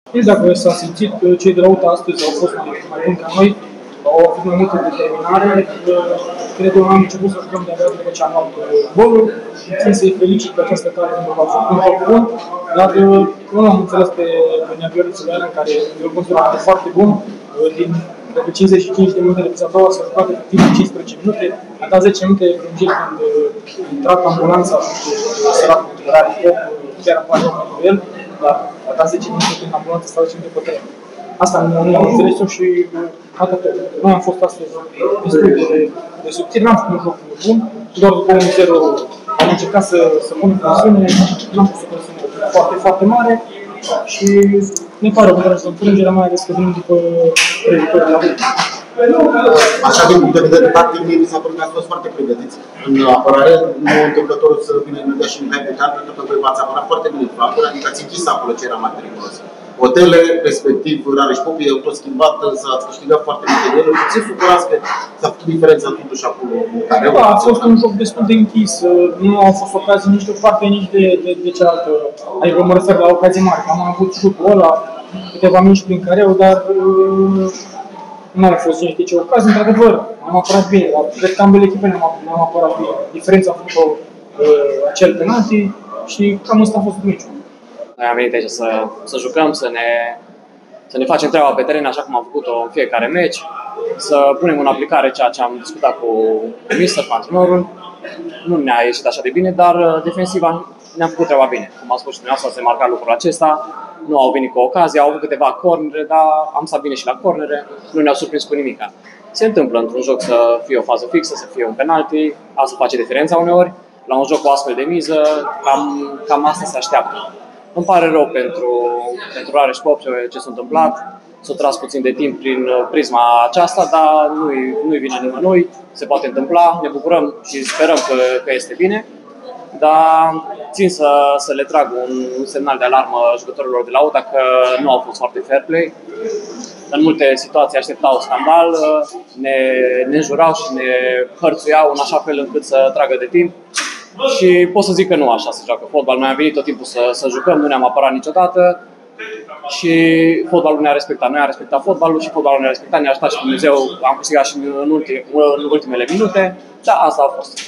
Dacă s-a simțit, cei de la UTA astăzi au fost mai buni ca noi, au avut mai multă determinare. Cred că am început să jucăm de-abia după ce am luat golul. Țin să-i felicit pe această cale pentru că au făcut un joc bun, dar nu am înțeles pe Nea Vioriță Leana, care eu consider foarte bun. Din 55 de minute de pe a doua s-a jucat efectiv 15 minute, a dat 10 minute de prelungire când a intrat ambulanța și săracul care are foc, chiar apare pentru el, dar a dat 10 minute când ambulanța stau 10 minute pe teren. Asta nu am înțeles-o și atât. Noi am fost astăzi destul de subțiri, n-am făcut un joc bun, doar după 1-0 am încercat să punem presiune, n-am pus o presiune foarte mare și ne pare o dragă înfrângerea, mai ales că venim după 3 victorii la rând. Așa, din punct de vedere tactic, mi s-a părut că ați fost foarte pregătiți în apărare. Nu întâmplător să vină Mihai și Mihai Butean, pentru că voi v-ați apărat foarte bine flancul, adică ați închis acolo ce era mai periculos. Hotele, respectiv Rareș Popii, au tot schimbat, s-ați câștigat foarte multe de ele. Puțin supărați că s-a făcut diferența totuși acolo. Da, a fost un joc destul de închis. Nu au fost ocazii nici de o parte, nici de cealaltă. Adică mă refer la ocazii mari. Am avut șutul ăla, câteva mici prin careu, dar nu au fost nici ce ocazii. Într-adevăr, am apărat bine, dar cred că ambele echipe ne-am apărat bine. Diferența a făcut acel penalti și cam ăsta a fost meciul. Noi am venit aici să jucăm, să ne facem treaba pe teren așa cum am făcut-o în fiecare meci, să punem în aplicare ceea ce am discutat cu mister, cu antrenorul. Nu ne-a ieșit așa de bine, dar defensiva ne-am făcut treaba bine. Cum am spus și dumneavoastră, se marca lucrul acesta, nu au venit cu ocazia, au avut câteva cornere, dar am stat bine și la cornere, nu ne-au surprins cu nimica. Se întâmplă într-un joc să fie o fază fixă, să fie un penalti, asta face diferența uneori. La un joc cu astfel de miză, cam asta se așteaptă. Îmi pare rău pentru Rareș Pop ce s-a întâmplat. S-a tras puțin de timp prin prisma aceasta, dar nu-i vine nimănui, se poate întâmpla, ne bucurăm și sperăm că este bine. Dar țin să le trag un semnal de alarmă jucătorilor de la UTA că nu au fost foarte fair play. În multe situații așteptau scandal, ne înjurau și ne hărțuiau în așa fel încât să tragă de timp. Și pot să zic că nu așa se joacă fotbal. Noi am venit tot timpul să jucăm, nu ne-am apărat niciodată și fotbalul ne-a respectat. Noi am respectat fotbalul și fotbalul ne-a respectat, ne-a ajutat și Dumnezeu. Am câștigat și în ultimele minute, dar asta a fost.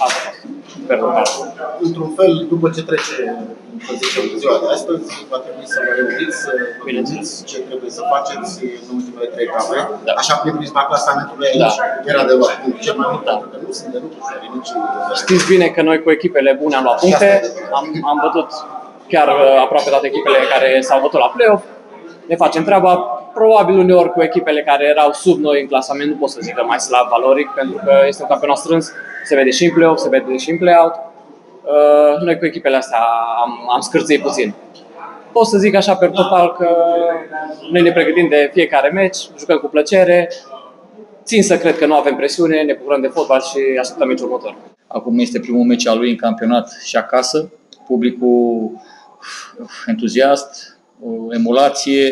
Într-un fel, după ce trece, să zicem, ziua de astăzi, va trebui să vă reuniți, să gândiți ce trebuie să faceți în ultimele 3 etape. Da. Așa prin prisma clasamentului aici, era de luat cel mai mult, pentru că nu sunt de lucru și nici... Știți bine că noi cu echipele bune am luat puncte, am bătut chiar aproape toate echipele care s-au bătut la play-off. Ne facem treaba, probabil uneori cu echipele care erau sub noi în clasament, nu pot să zic că mai slab valoric, pentru că este un campionat strâns, se vede și în play-off, se vede și în play-out. Noi cu echipele astea am scârțit puțin. Pot să zic așa pe total că noi ne pregătim de fiecare meci, jucăm cu plăcere, țin să cred că nu avem presiune, ne bucurăm de fotbal și așteptăm meciul următor. Acum este primul meci al lui în campionat și acasă, publicul entuziast, o emulație,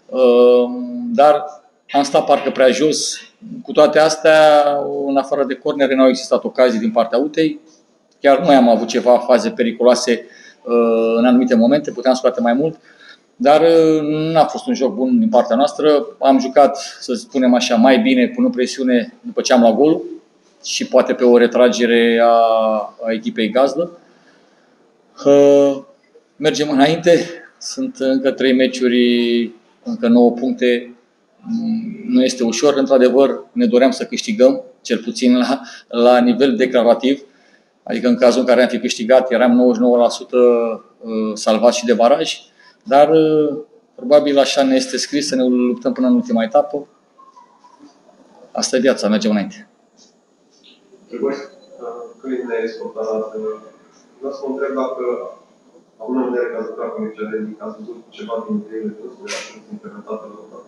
dar am stat parcă prea jos. Cu toate astea, în afară de cornere, n-au existat ocazii din partea UTEI. Chiar noi am avut ceva faze periculoase în anumite momente, puteam scoate mai mult, dar n-a fost un joc bun din partea noastră. Am jucat, să spunem așa, mai bine, punând presiune după ce am luat golul și poate pe o retragere a echipei gazdă. Mergem înainte, sunt încă 3 meciuri, încă 9 puncte, nu este ușor, într-adevăr ne doream să câștigăm, cel puțin la nivel declarativ, adică în cazul în care am fi câștigat eram 99% salvați și de baraj, dar probabil așa ne este scris să ne luptăm până în ultima etapă. Asta e viața, mergem înainte. Când ne-ai discutat, vreau să mă întreb dacă, având în vedere că ați lucrat cu Michelin, ați văzut ceva din ideile voastre, așa cum sunt implementate la UTA?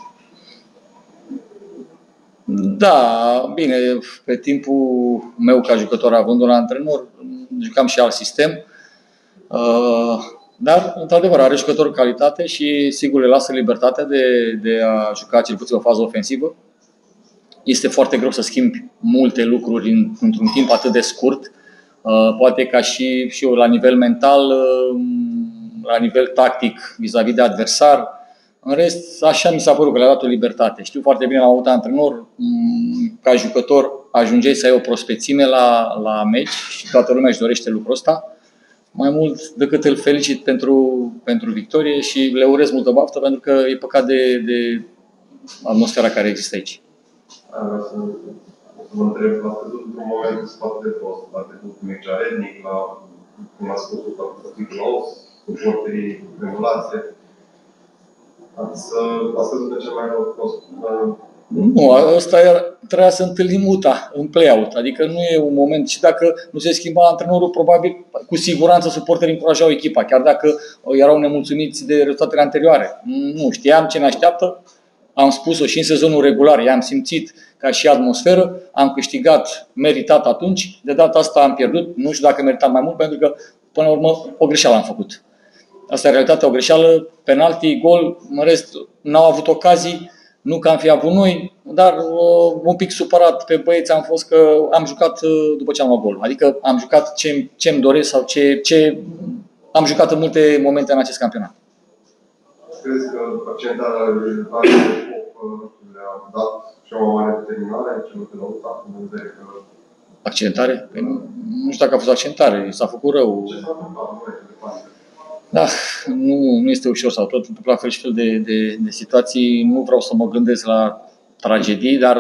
Da, bine, pe timpul meu ca jucător, având un antrenor, jucam și alt sistem, dar, într-adevăr, are jucători calitate și, sigur, le lasă libertatea de a juca cel puțin o fază ofensivă. Este foarte greu să schimbi multe lucruri într-un timp atât de scurt. Poate ca și eu la nivel mental, la nivel tactic vis-a-vis de adversar, În rest, așa mi s-a părut că le-a dat o libertate. Știu foarte bine, l-am avut antrenor, ca jucător ajungeai să ai o prospețime la meci și toată lumea își dorește lucrul ăsta. Mai mult decât îl felicit pentru victorie și le urez multă baftă, pentru că e păcat de atmosfera care există aici. Vreau să vă întreb, l-ați văzut într-un moment în spatele vostru, la trecut cu Mircea Rednic, cum a spus la Fățitul Laos, suporterii regulație. Ați văzut de cel mai rău post. Nu, ăsta trebuia să întâlnim UTA în play-out. Adică nu e un moment. Și dacă nu se schimba antrenorul, probabil, cu siguranță, suporterii încurajau echipa, chiar dacă erau nemulțumiți de rezultatele anterioare. Nu, știam ce ne așteaptă. Am spus-o și în sezonul regular, i-am simțit ca și atmosferă, am câștigat meritat atunci, de data asta am pierdut, nu știu dacă meritam mai mult, pentru că, până la urmă, o greșeală am făcut. Asta e realitatea, o greșeală, penalti, gol, în rest, n-au avut ocazii, nu că am fi avut noi, dar un pic supărat pe băieți am fost că am jucat după ce am luat gol. Adică am jucat ce-mi doresc sau ce am jucat în multe momente în acest campionat. Crezi că accentarea rezultatului de COP le-a dat și o mare determinare celor de la UTA, în vedere că... Accentare? Păi nu știu dacă a fost accentare, s-a făcut rău. Ce s-a întâmplat? Da, nu este ușor, sau tot întâmplă fel și fel de situații. Nu vreau să mă gândesc la tragedii, dar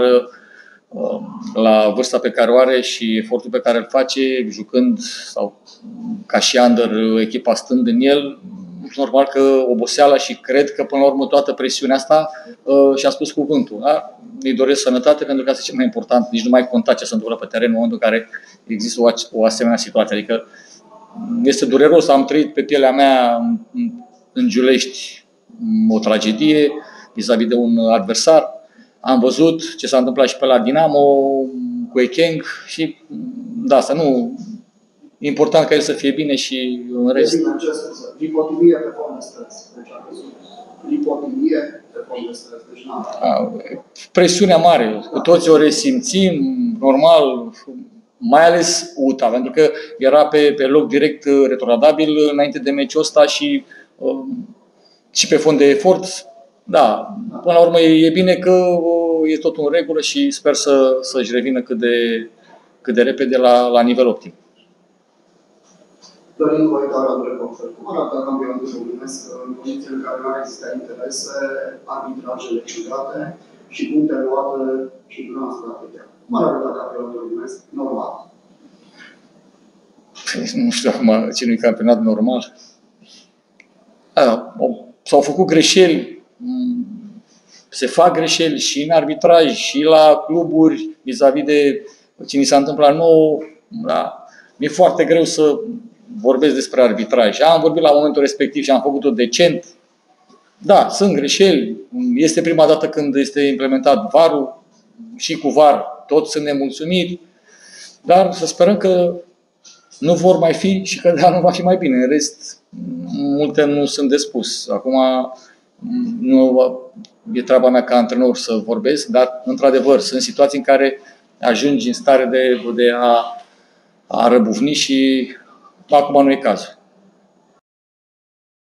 la vârsta pe care o are și efortul pe care îl face, jucând sau ca și under, echipa stând în el, normal că oboseala și cred că până la urmă toată presiunea asta și-a spus cuvântul. Da? Îi doresc sănătate pentru că asta e cel mai important. Nici nu mai conta ce se întâmplă pe teren în momentul în care există o asemenea situație. Adică este dureros, am trăit pe pielea mea în Giulești o tragedie vis-a-vis de un adversar. Am văzut ce s-a întâmplat și pe la Dinamo cu Ekeng și da, asta nu... E important ca el să fie bine și în rest. Lipotimie pe fond de stres. Deci am văzut lipotimie pe fond de stres. Deci n-am. Presiunea mare. Cu toți o resimțim, normal, mai ales UTA, pentru că era pe loc direct retrogradabil înainte de meciul ăsta și pe fond de efort. Da, până la urmă e bine că e tot în regulă și sper să-și revină cât de repede la nivel optim. Dorin Voitara, Drept, cum arată campionatul românesc în condițiile în care nu ar exista interese, arbitrajele ciudate și puncte luate și dumneavoastră atâtea? Cum ar arăta campionatul românesc normal? Nu știu acum ce nu e campionat normal. S-au făcut greșeli, se fac greșeli și în arbitraj și la cluburi vis-a-vis de ce ni s-a întâmplat nouă. Da. Mi-e foarte greu să vorbesc despre arbitraj. Am vorbit la momentul respectiv și am făcut-o decent. Da, sunt greșeli. Este prima dată când este implementat VAR-ul și cu VAR toți sunt nemulțumiri. Dar să sperăm că nu vor mai fi și că de anul va fi mai bine. În rest, multe nu sunt de spus. Acum nu e treaba mea ca antrenor să vorbesc, dar într-adevăr sunt situații în care ajungi în stare de a răbufni și acum nu e cazul.